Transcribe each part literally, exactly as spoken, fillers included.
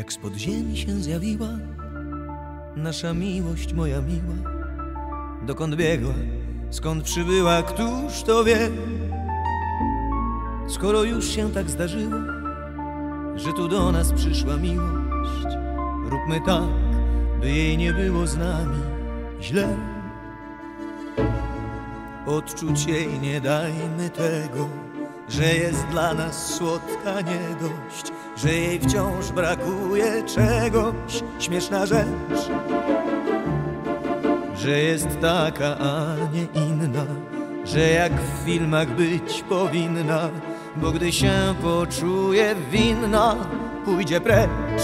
Jak spod ziemi się zjawiła nasza miłość, moja miła, dokąd biegła, skąd przybyła, któż to wie? Skoro już się tak zdarzyło, że tu do nas przyszła miłość, róbmy tak, by jej nie było z nami źle. Odczuć jej nie dajmy tego, że jest dla nas słodka nie dość, że jej wciąż brakuje czegoś. Śmieszna rzecz, że jest taka, a nie inna, że jak w filmach być powinna, bo gdy się poczuje winna, pójdzie precz.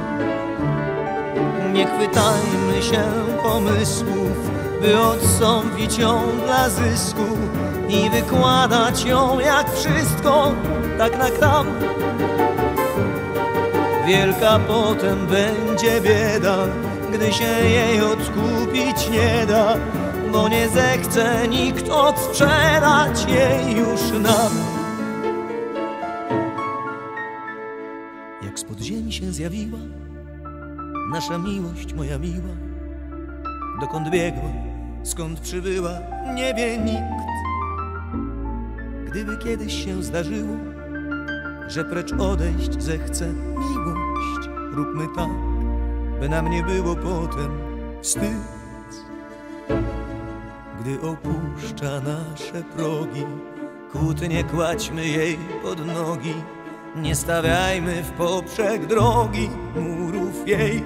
Nie chwytajmy się pomysłów, by odstąpić ją dla zysku i wykładać ją jak wszystko, tak na kram. Wielka potem będzie bieda, gdy się jej odkupić nie da, bo nie zechce nikt odsprzedać jej już nam. Jak spod ziemi się zjawiła nasza miłość, moja miła, dokąd biegła, skąd przybyła, nie wie nikt. Gdyby kiedyś się zdarzyło, że precz odejść zechce miłość, róbmy tak, by nam nie było potem wstyd. Gdy opuszcza nasze progi, kłótnie kładźmy jej pod nogi, nie stawiajmy w poprzek drogi murów jej.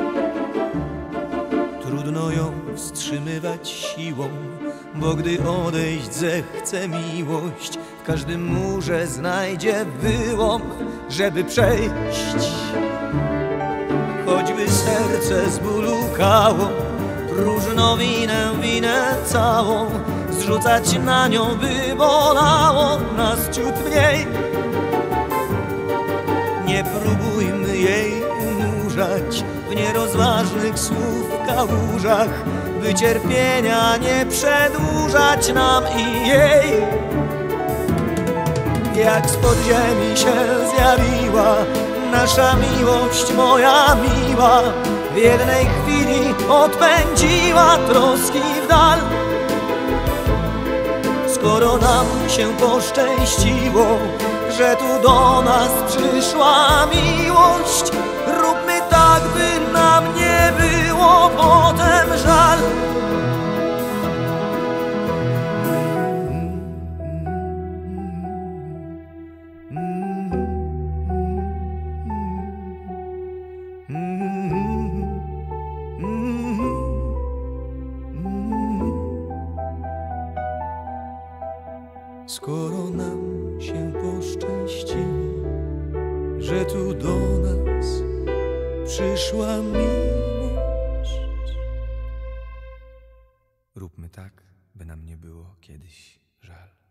Trudno ją wstrzymywać siłą, bo gdy odejść zechce miłość, w każdym murze znajdzie wyłom, żeby przejść. Choćby serce z bólu kało, próżnowinę, winę całą zrzucać na nią, by bolało nas ciut mniej. Nie próbujmy jej unurzać w nierozważnych słów kałużach, by cierpienia nie przedłużać nam i jej. Jak spod ziemi się zjawiła nasza miłość, moja miła, w jednej chwili odpędziła troski w dal. Skoro nam się poszczęściło, że tu do nas przyszła miłość, róbmy tak, by nam nie było potem żal. Skoro nam się poszczęściło, że tu do nas przyszła miłość, róbmy tak, by nam nie było kiedyś żal.